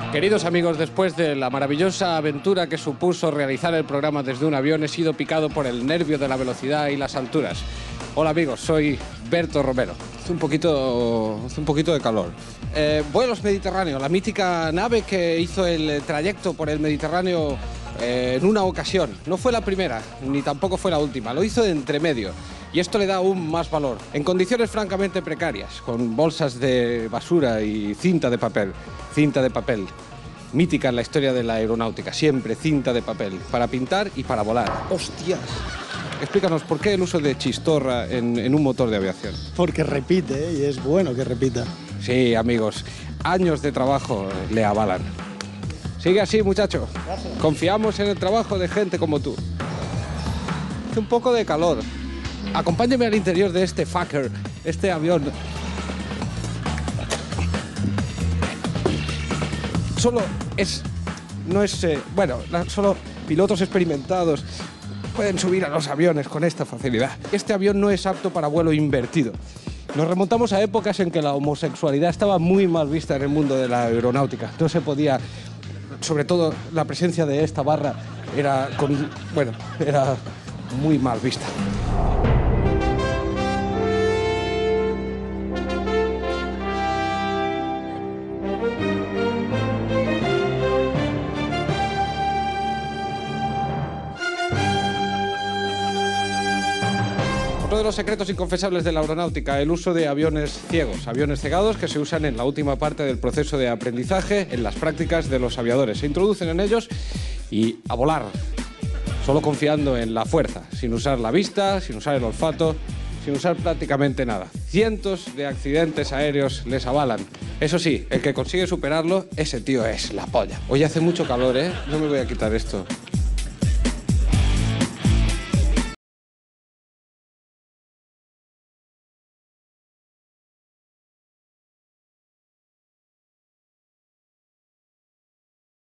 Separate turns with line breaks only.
Queridos amigos, después de la maravillosa aventura que supuso realizar el programa desde un avión, he sido picado por el nervio de la velocidad y las alturas. Hola amigos, soy Berto Romero.
Hace un poquito de calor.
Vuelos Mediterráneo, la mítica nave que hizo el trayecto por el Mediterráneo en una ocasión. No fue la primera, ni tampoco fue la última, lo hizo de entremedio. Y esto le da aún más valor, en condiciones francamente precarias, con bolsas de basura y cinta de papel. Cinta de papel, mítica en la historia de la aeronáutica, siempre cinta de papel, para pintar y para volar.
¡Hostias!
Explícanos, ¿por qué el uso de chistorra en un motor de aviación?
Porque repite, y es bueno que repita.
Sí, amigos, años de trabajo le avalan. Sigue así, muchacho.
Gracias.
Confiamos en el trabajo de gente como tú. Hace un poco de calor. Acompáñeme al interior de este fucker, este avión. Solo pilotos experimentados pueden subir a los aviones con esta facilidad. Este avión no es apto para vuelo invertido. Nos remontamos a épocas en que la homosexualidad estaba muy mal vista en el mundo de la aeronáutica. No se podía, sobre todo la presencia de esta barra era muy mal vista. Uno de los secretos inconfesables de la aeronáutica, el uso de aviones ciegos, aviones cegados que se usan en la última parte del proceso de aprendizaje, en las prácticas de los aviadores. Se introducen en ellos y a volar, solo confiando en la fuerza, sin usar la vista, sin usar el olfato, sin usar prácticamente nada. Cientos de accidentes aéreos les avalan. Eso sí, el que consigue superarlo, ese tío es la polla. Hoy hace mucho calor, ¿eh? No me voy a quitar esto.